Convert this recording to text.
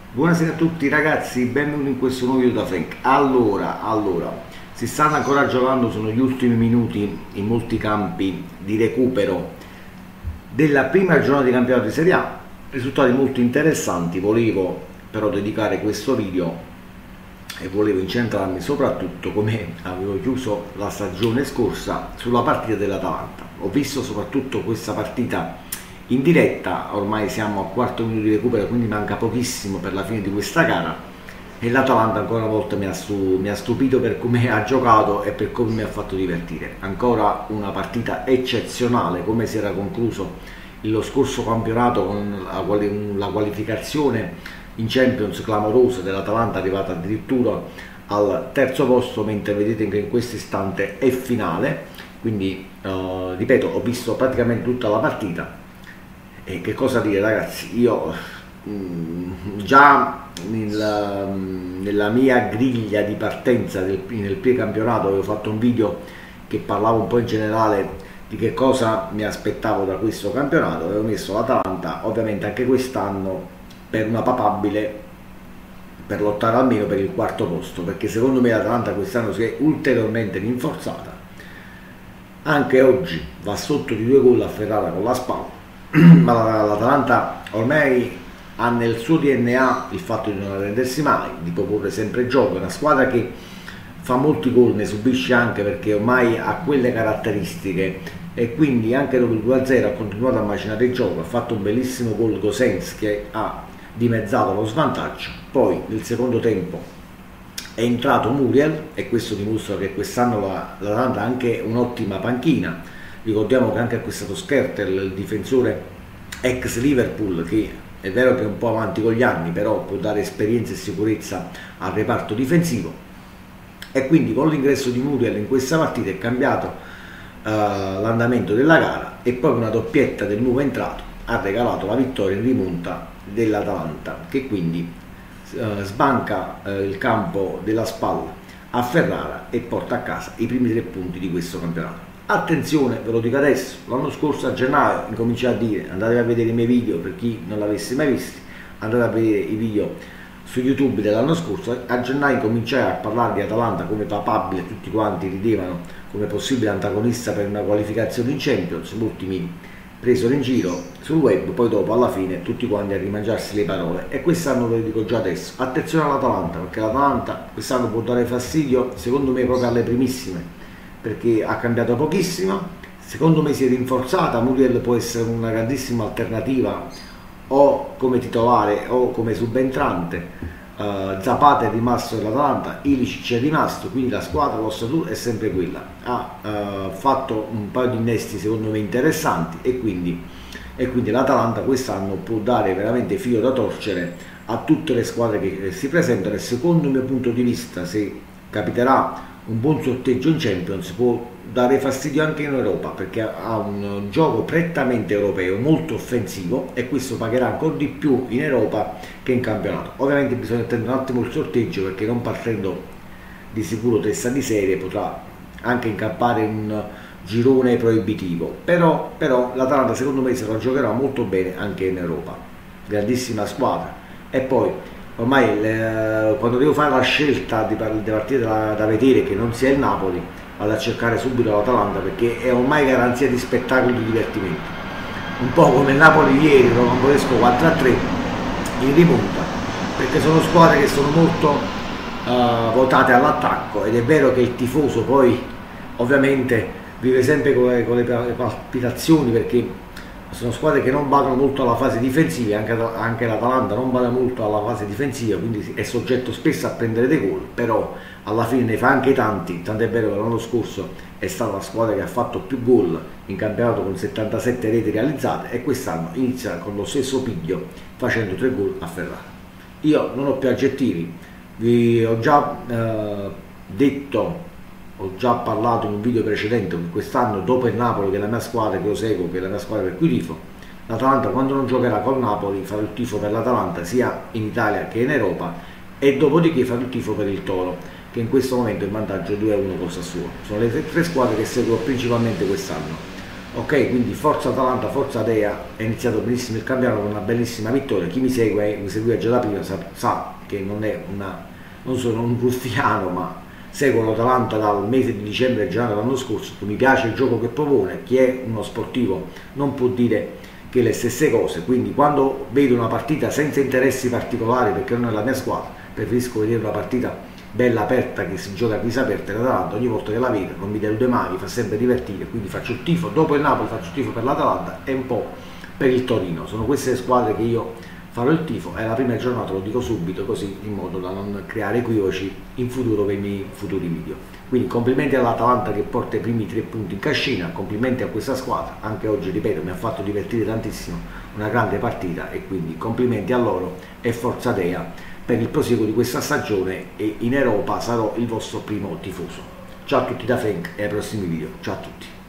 Buonasera a tutti ragazzi, benvenuti in questo nuovo video da Frank. Allora, si stanno ancora giocando, sono gli ultimi minuti in molti campi di recupero della prima giornata di campionato di Serie A, risultati molto interessanti. Volevo però dedicare questo video e volevo incentrarmi soprattutto, come avevo chiuso la stagione scorsa, sulla partita dell'Atalanta. Ho visto soprattutto questa partita in diretta, ormai siamo al quarto minuto di recupero, quindi manca pochissimo per la fine di questa gara e l'Atalanta ancora una volta mi ha stupito per come ha giocato e per come mi ha fatto divertire. Ancora una partita eccezionale, come si era concluso lo scorso campionato con la qualificazione in Champions clamorosa dell'Atalanta, arrivata addirittura al terzo posto, mentre vedete che in questo istante è finale. Quindi ripeto, ho visto praticamente tutta la partita. E che cosa dire ragazzi, io già nella mia griglia di partenza nel precampionato avevo fatto un video che parlava un po' in generale di che cosa mi aspettavo da questo campionato. Avevo messo l'Atalanta ovviamente anche quest'anno per una papabile, per lottare almeno per il quarto posto, perché secondo me l'Atalanta quest'anno si è ulteriormente rinforzata. Anche oggi va sotto di 2 gol a Ferrara con la spalla, ma l'Atalanta ormai ha nel suo DNA il fatto di non arrendersi mai, di proporre sempre gioco. È una squadra che fa molti gol, ne subisce anche perché ormai ha quelle caratteristiche, e quindi anche dopo il 2-0 ha continuato a macinare il gioco. Ha fatto un bellissimo gol Gosens che ha dimezzato lo svantaggio. Poi nel secondo tempo è entrato Muriel e questo dimostra che quest'anno l'Atalanta ha anche un'ottima panchina. Ricordiamo che anche a questo Skrtel, il difensore ex Liverpool, che è vero che è un po' avanti con gli anni, però può dare esperienza e sicurezza al reparto difensivo, e quindi con l'ingresso di Muriel in questa partita è cambiato l'andamento della gara, e poi una doppietta del nuovo entrato ha regalato la vittoria in rimonta dell'Atalanta, che quindi sbanca il campo della spalla a Ferrara e porta a casa i primi 3 punti di questo campionato. Attenzione, ve lo dico adesso, l'anno scorso a gennaio incominciai a dire: andate a vedere i miei video, per chi non l'avesse mai visti, andate a vedere i video su YouTube dell'anno scorso. A gennaio cominciai a parlare di Atalanta come papabile, tutti quanti ridevano come possibile antagonista per una qualificazione in Champions, molti mi presero in giro sul web, poi dopo alla fine tutti quanti a rimangiarsi le parole, e quest'anno ve lo dico già adesso: attenzione all'Atalanta, perché l'Atalanta quest'anno può dare fastidio, secondo me proprio alle primissime, perché ha cambiato pochissimo, secondo me si è rinforzata. Muriel può essere una grandissima alternativa o come titolare o come subentrante. Zapata è rimasto nell'Atalanta, Ilicic è rimasto, quindi la squadra, l'ossatura è sempre quella. Ha fatto un paio di innesti secondo me interessanti, e quindi l'Atalanta quest'anno può dare veramente filo da torcere a tutte le squadre che si presentano, e secondo il mio punto di vista, se capiterà un buon sorteggio in Champions, può dare fastidio anche in Europa, perché ha un gioco prettamente europeo, molto offensivo, e questo pagherà ancora di più in Europa che in campionato. Ovviamente bisogna attendere un attimo il sorteggio, perché non partendo di sicuro testa di serie potrà anche incappare un girone proibitivo, però l'Atalanta secondo me se la giocherà molto bene anche in Europa. Grandissima squadra. E poi ormai quando devo fare la scelta di partite da vedere che non sia il Napoli, vado a cercare subito l'Atalanta, perché è ormai garanzia di spettacolo e di divertimento, un po' come il Napoli ieri con Rocambolesco 4-3 in rimonta, perché sono squadre che sono molto votate all'attacco, ed è vero che il tifoso poi ovviamente vive sempre con le palpitazioni, perché sono squadre che non badano molto alla fase difensiva, anche l'Atalanta non bada molto alla fase difensiva, quindi è soggetto spesso a prendere dei gol, però alla fine ne fa anche tanti, tant'è vero che l'anno scorso è stata la squadra che ha fatto più gol in campionato con 77 reti realizzate, e quest'anno inizia con lo stesso piglio facendo 3 gol a Ferrara. Io non ho più aggettivi, vi ho già detto, ho già parlato in un video precedente che quest'anno, dopo il Napoli, che è la mia squadra che io seguo, che è la mia squadra per cui tifo, l'Atalanta quando non giocherà col Napoli farà il tifo per l'Atalanta sia in Italia che in Europa, e dopodiché farà il tifo per il Toro, che in questo momento è in vantaggio 2-1 con Sassuolo. Sono le 3 squadre che seguo principalmente quest'anno. Ok, quindi forza Atalanta, forza Dea, è iniziato benissimo il campionato con una bellissima vittoria. Chi mi segue, mi seguiva già da prima, sa che non sono un ruffiano, ma seguo l'Atalanta dal mese di dicembre e gennaio dell'anno scorso. Mi piace il gioco che propone, chi è uno sportivo non può dire che le stesse cose, quindi quando vedo una partita senza interessi particolari, perché non è la mia squadra, preferisco vedere una partita bella aperta che si gioca a visa aperta, e l'Atalanta ogni volta che la vedo non mi delude mai, mi fa sempre divertire, quindi faccio il tifo. Dopo il Napoli faccio il tifo per l'Atalanta e un po' per il Torino. Sono queste le squadre che io farò il tifo, e la prima giornata lo dico subito, così in modo da non creare equivoci in futuro per i miei futuri video. Quindi complimenti all'Atalanta che porta i primi 3 punti in cascina, complimenti a questa squadra, anche oggi ripeto mi ha fatto divertire tantissimo, una grande partita, e quindi complimenti a loro e forza Dea per il proseguo di questa stagione, e in Europa sarò il vostro primo tifoso. Ciao a tutti da Frank e ai prossimi video, ciao a tutti.